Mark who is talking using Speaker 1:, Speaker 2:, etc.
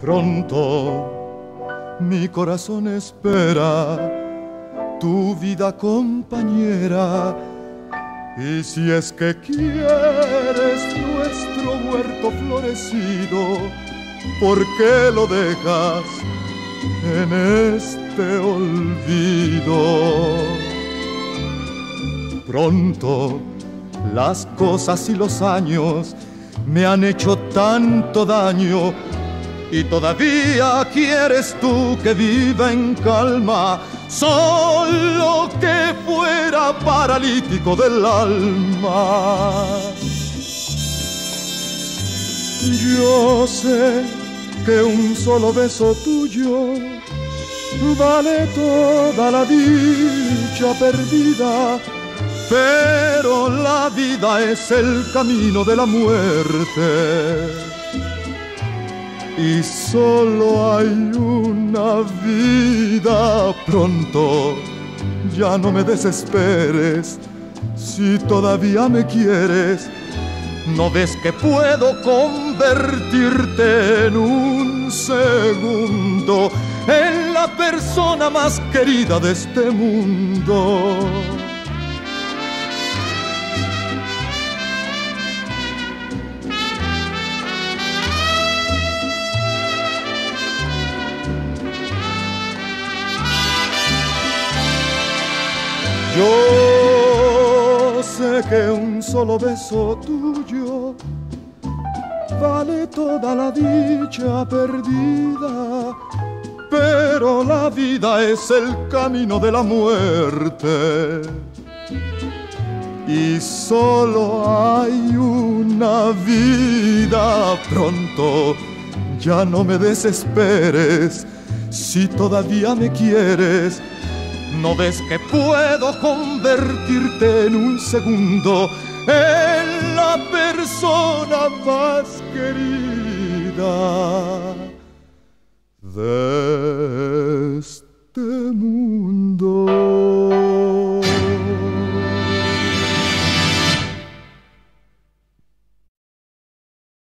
Speaker 1: Pronto mi corazón espera tu vida compañera, y si es que quieres nuestro huerto florecido, ¿por qué lo dejas en este olvido? Pronto las cosas y los años me han hecho tanto daño, y todavía quieres tú que viva en calma, solo que fuera paralítico del alma. Yo sé que un solo beso tuyo vale toda la dicha perdida, pero la vida es el camino de la muerte, y solo hay una vida. Pronto ya no me desesperes, si todavía me quieres. ¿No ves que puedo convertirte en un segundo en la persona más querida de este mundo? Yo sé que un solo beso tuyo vale toda la dicha perdida, pero la vida es el camino de la muerte, y solo hay una vida. Pronto ya no me desesperes, si todavía me quieres. ¿No ves que puedo convertirte en un segundo en la persona más querida